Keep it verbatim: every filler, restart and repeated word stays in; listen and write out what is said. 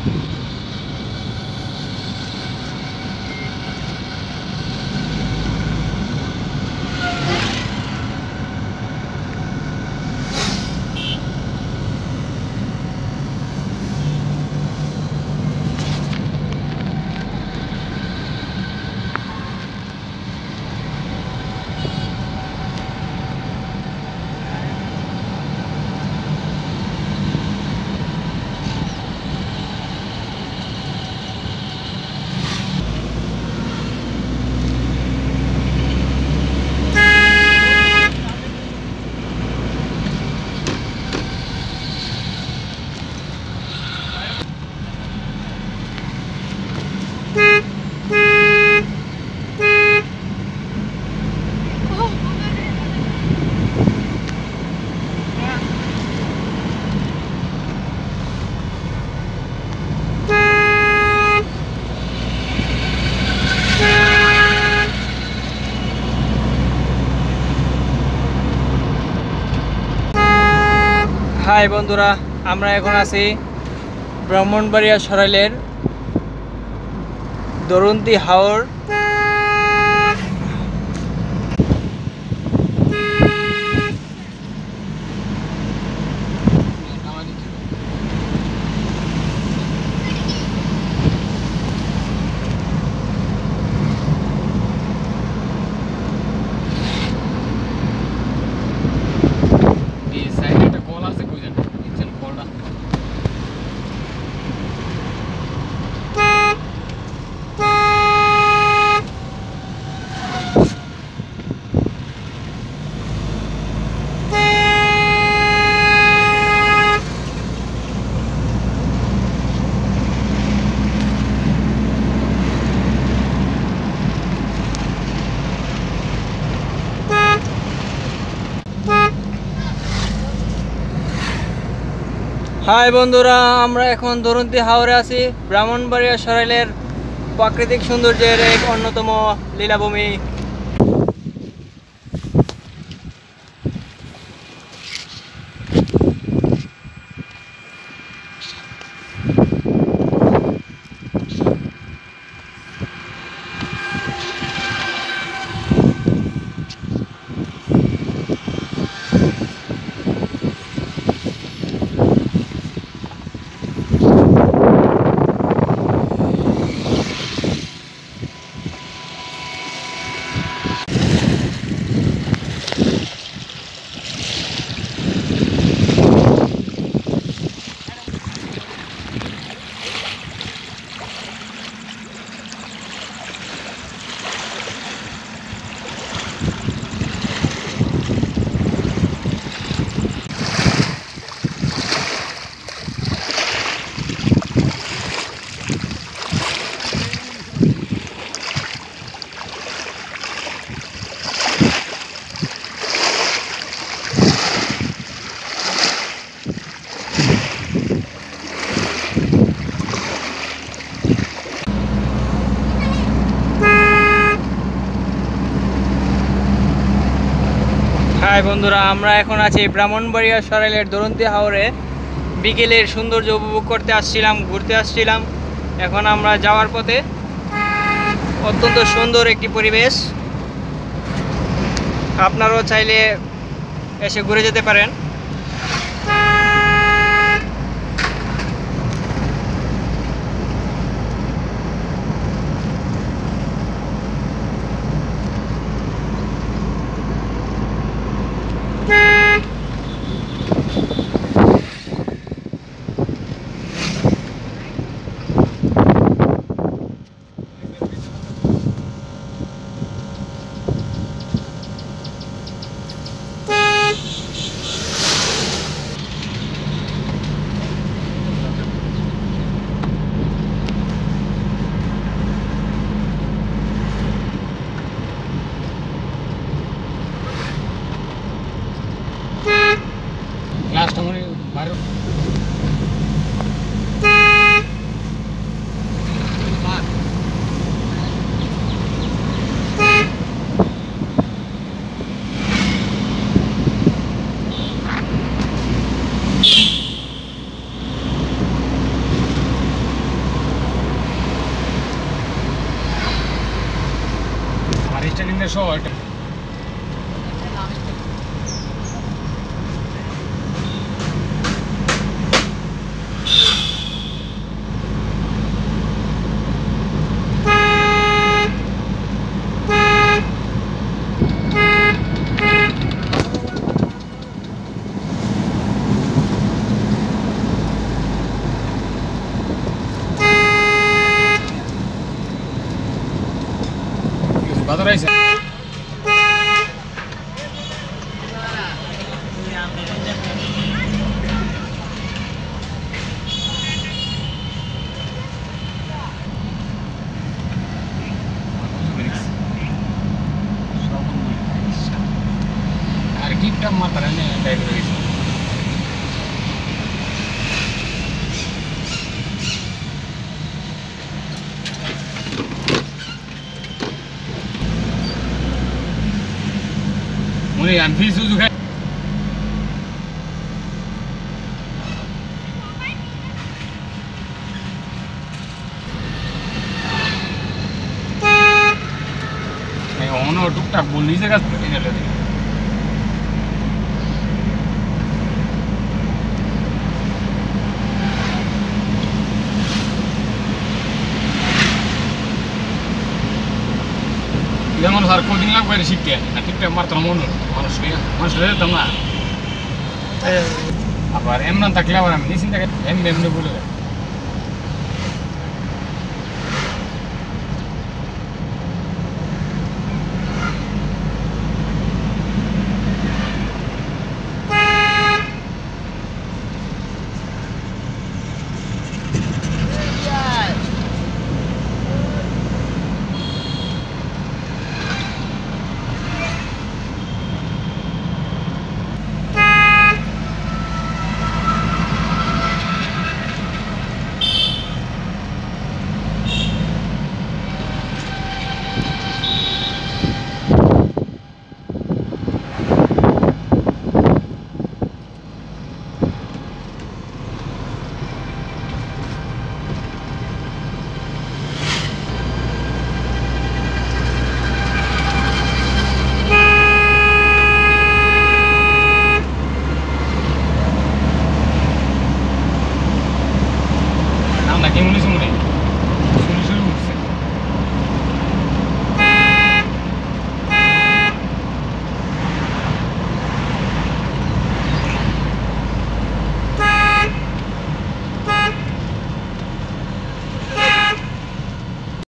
High বন্ধুরা, আমরা এখন আছি ব্রাহ্মণবাড়িয়া সরাইলের দরুন্তি হাওর। হাই বন্ধুরা, আমরা এখন দরুন্তি হাওরে আছি। ব্রাহ্মণবাড়িয়া সরাইলের প্রাকৃতিক সৌন্দর্যের এক অন্যতম লীলাভূমি। হাই বন্ধুরা, আমরা এখন আছি ব্রাহ্মণবাড়িয়া সরাইলের দরুন্তি হাওরে। বিকেলের সৌন্দর্য উপভোগ করতে আসছিলাম, ঘুরতে আসছিলাম। এখন আমরা যাওয়ার পথে। অত্যন্ত সুন্দর একটি পরিবেশ, আপনারাও চাইলে এসে ঘুরে যেতে পারেন। এনে সহ এটা বাজার আইছে আর কিপটা মাত্রা নেই ডাইরেক্ট হইছে Muni an fi suzu kai Ai ono tuktak bolni jaga ini lagi Yang mana sarko ding lag bari sikya nanti pe martra mono manusia manusia itu mah apa emang tak kelihatan ini sih tak em em ni boleh